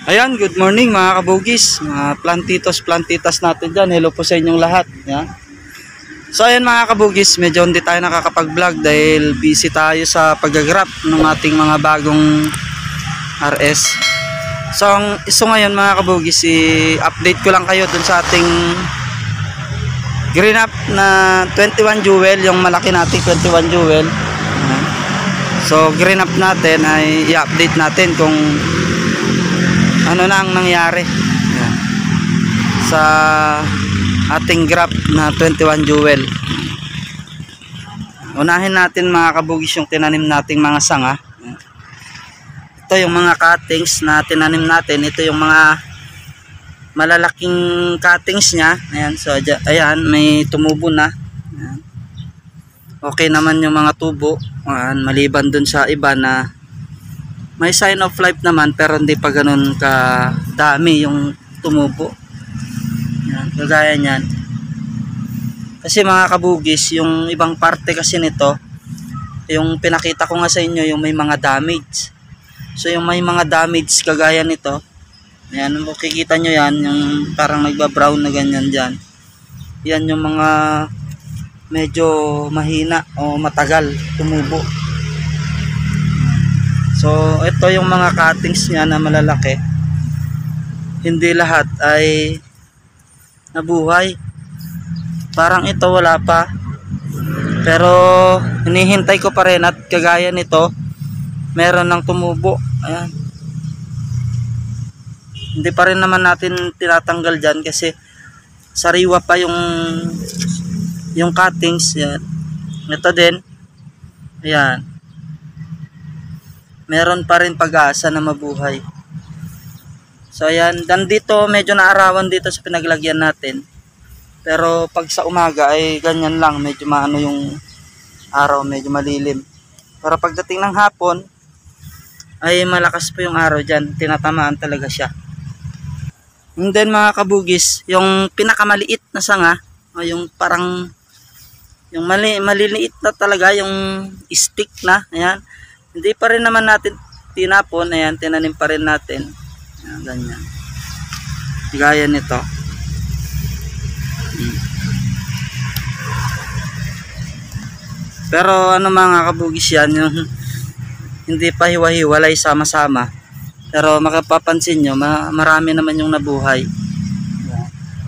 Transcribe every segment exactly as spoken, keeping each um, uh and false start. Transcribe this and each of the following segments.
Ayan, good morning mga kabugis, mga plantitos, plantitas natin dyan. Hello po sa inyong lahat. Ayan. So ayan mga kabugis, medyo hindi tayo nakakapag-vlog dahil busy tayo sa pag-grap ng ating mga bagong R S. So, ang, so ngayon mga kabugis, i-update ko lang kayo dun sa ating green up na twenty-one jewel, yung malaki nating twenty-one jewel. Ayan. So green up natin ay i-update natin kung ano na ang nangyari. Ayan. Sa ating graph na twenty-one jewel. Unahin natin mga kabugis yung tinanim nating mga sanga. Ayan. Ito yung mga cuttings na tinanim natin. Ito yung mga malalaking cuttings nya. Ayan, so ayan, may tumubo na. Ayan. Okay naman yung mga tubo. Ayan, maliban dun sa iba na may sign of life naman pero hindi pa ganun ka dami yung tumubo. Yan, kagaya niyan. Kasi mga kabugis, yung ibang parte kasi nito, yung pinakita ko nga sa inyo, yung may mga damage. So yung may mga damage kagaya nito, yan, makikita nyo yan, yung parang nagba-brown na ganyan dyan. Yan yung mga medyo mahina o matagal tumubo. So ito yung mga cuttings niya na malalaki. Hindi lahat ay nabuhay. Parang ito wala pa. Pero hinihintay ko pa rin at kagaya nito meron ng tumubo. Ayan. Hindi pa rin naman natin tinatanggal dyan kasi sariwa pa yung yung cuttings. Yan. Ito din. Ayan. Meron pa rin pag-asa na mabuhay. So ayan, dan dito medyo naarawan dito sa pinaglagyan natin. Pero pag sa umaga ay ganyan lang, medyo maano yung araw, medyo malilim. Pero pagdating ng hapon ay malakas po yung araw diyan, tinatamaan talaga siya. And then mga kabugis, yung pinakamaliit na sanga, o yung parang yung mali, maliliit na talaga, yung stick na, ayan. Hindi pa rin naman natin tinapon. Ayan, tinanim pa rin natin. Ayan, ganyan. Gaya nito. Hmm. Pero ano mga kabugis yan, yung hindi pa hiwa-hiwalay sama-sama. Pero makapapansin nyo, marami naman yung nabuhay. Ayan.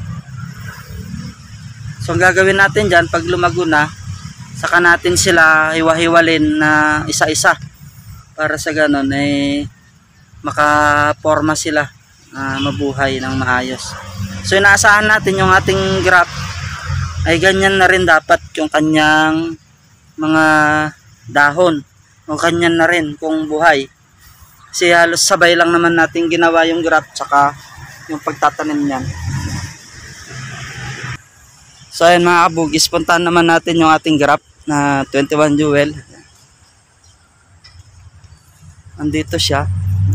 So ang gagawin natin dyan, pag lumago na, saka natin sila hiwa-hiwalin na isa-isa. Para sa ganun ay makaporma sila uh, mabuhay ng maayos. So inaasahan natin yung ating graph ay ganyan na rin dapat yung kanyang mga dahon o kanyan na rin kung buhay. Kasi halos sabay lang naman natin ginawa yung graph tsaka yung pagtatanim niyan. So ayan mga kabugis, puntahan naman natin yung ating graph na twenty-one jewel. Andito siya.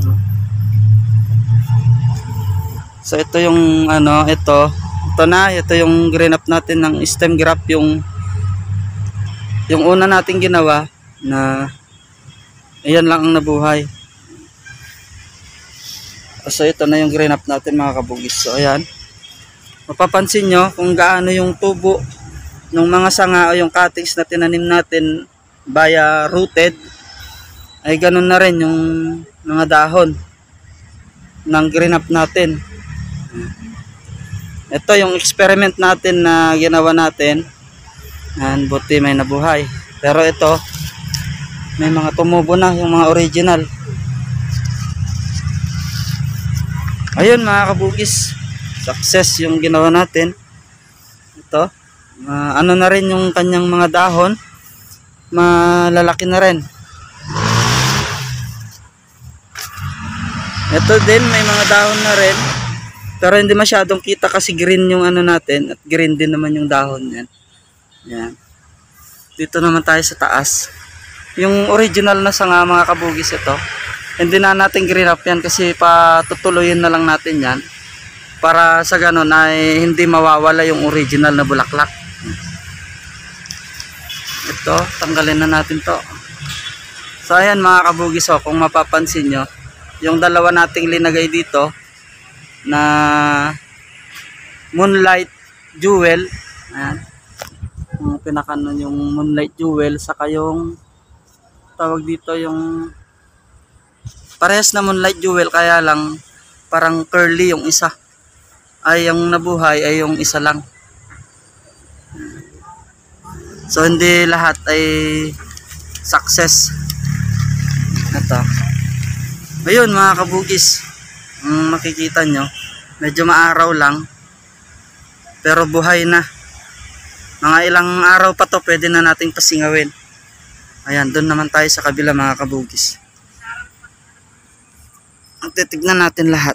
So ito yung ano, ito. Ito na, ito yung green up natin ng stem graph, yung yung una nating ginawa na ayan lang ang nabuhay. So ito na yung green up natin mga kabugis. So ayan. Mapapansin nyo kung gaano yung tubo ng mga sanga o yung cuttings na tinanim natin via rooted, ay ganun na rin yung mga dahon ng green up natin. Ito yung experiment natin na ginawa natin. And buti may nabuhay. Pero ito, may mga tumubo na, yung mga original. Ayun mga kabugis, success yung ginawa natin. Ito, uh, ano na rin yung kanyang mga dahon, malalaki na rin. Ito din may mga dahon na rin, pero hindi masyadong kita kasi green yung ano natin at green din naman yung dahon yan. Yan. Dito naman tayo sa taas. Yung original na sanga mga kabugis ito, hindi na natin green up yan kasi patutuloyin na lang natin yan para sa ganun ay hindi mawawala yung original na bulaklak. Ito, tanggalin na natin to. So ayan mga kabugis, oh, kung mapapansin nyo, yung dalawa nating linagay dito na Moonlight Jewel. Ayan. Yung pinakanon yung Moonlight Jewel, saka yung tawag dito yung parehas na Moonlight Jewel, kaya lang parang curly yung isa. Ay yung nabuhay ay yung isa lang. So hindi lahat ay success. Ito. Ayun mga kabugis, um, makikita nyo, medyo maaraw lang, pero buhay na. Mga ilang araw pa to, pwede na nating pasingawin. Ayan, doon naman tayo sa kabila mga kabugis. Ang titignan natin lahat.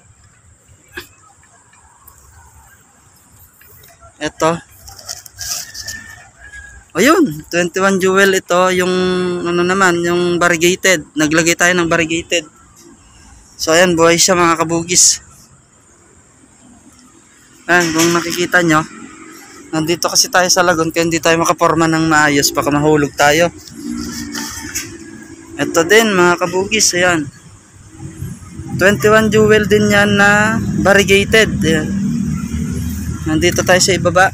Ito. Ayun, twenty-one jewel ito, yung ano naman, yung variegated. Naglagay tayo ng variegated. So ayan, buhay siya mga kabugis. Ayan, kung nakikita nyo, nandito kasi tayo sa lagon, kaya hindi tayo makaporma ng maayos, baka mahulog tayo. Ito din mga kabugis, ayan. twenty-one jewel din yan na variegated. Ayan. Nandito tayo sa ibaba.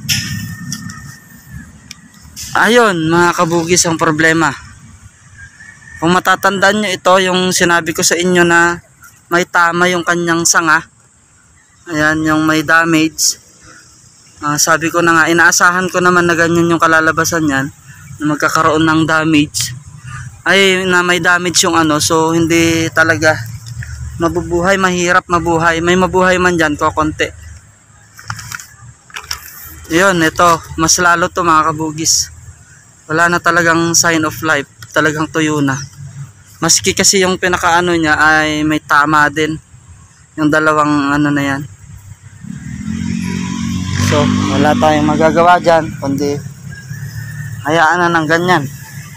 Ayun mga kabugis, ang problema. Kung matatandaan nyo, ito yung sinabi ko sa inyo na may tama yung kanyang sanga. Ayan, yung may damage. Uh, sabi ko na nga, inaasahan ko naman na ganyan yung kalalabasan yan, na magkakaroon ng damage. Ay, na may damage yung ano, so hindi talaga mabubuhay, mahirap mabuhay. May mabuhay man dyan, ko konti. Yun, ito, mas lalo to mga kabugis. Wala na talagang sign of life, talagang tuyo na. Maski kasi yung pinakaano niya ay may tama din, yung dalawang ano na yan. So wala tayong magagawa dyan, kundi hayaan na ng ganyan.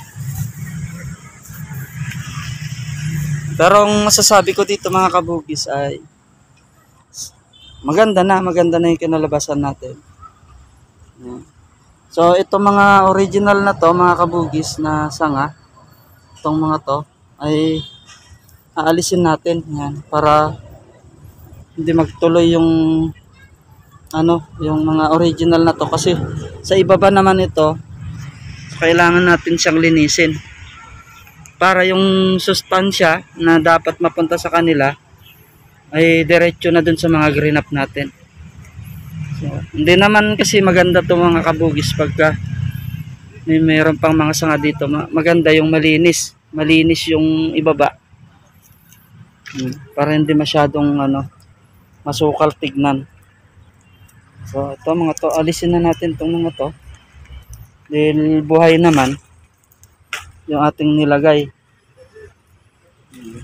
Pero ang masasabi ko dito mga kabugis ay maganda na, maganda na yung kinalabasan natin. Yan. So ito mga original na to mga kabugis na sanga, itong mga to ay aalisin natin yan para hindi magtuloy yung ano, yung mga original na to, kasi sa ibaba naman ito kailangan natin siyang linisin para yung sustansya na dapat mapunta sa kanila ay diretso na dun sa mga green up natin. So, hindi naman kasi maganda to mga kabugis pagka may mayroon pang mga sanga dito. Maganda yung malinis, malinis yung ibaba. Hmm, para hindi masyadong ano, masukal tignan. So ito mga to, alisin na natin tong mga to. Dahil buhay naman yung ating nilagay. Hmm.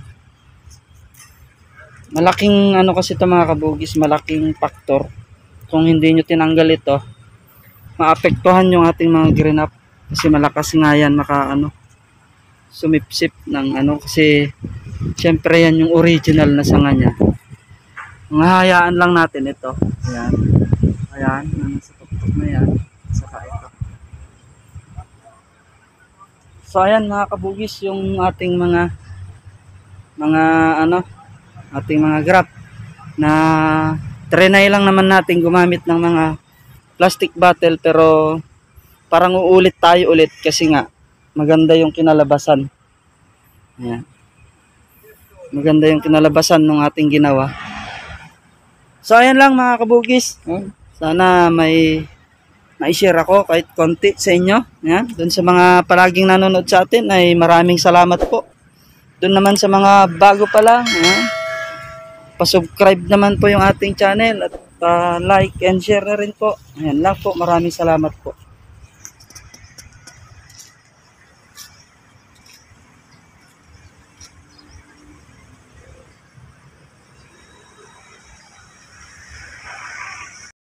Malaking ano kasi ito mga kabugis, malaking factor. Kung hindi nyo tinanggal ito, maapektuhan yung ating mga green up, kasi malakas nga yan maka ano, sumipsip ng ano, kasi syempre yan yung original na sanga nya. Hayaan lang natin ito. Ayan, ayan, nasa tuktok na yan, saka ito. So ayan mga kabugis, yung ating mga mga ano, ating mga graph na trinay lang naman natin gumamit ng mga plastic bottle, pero parang uulit tayo ulit kasi nga maganda yung kinalabasan. Ayan. Maganda yung kinalabasan ng ating ginawa. So ayan lang mga kabugis. Sana may na-share ako kahit konti sa inyo. Ayan. Doon sa mga palaging nanonood sa atin ay maraming salamat po. Doon naman sa mga bago pa lang, ayan, pa-subscribe naman po yung ating channel at uh, like and share na rin po. Ayan lang po, maraming salamat po.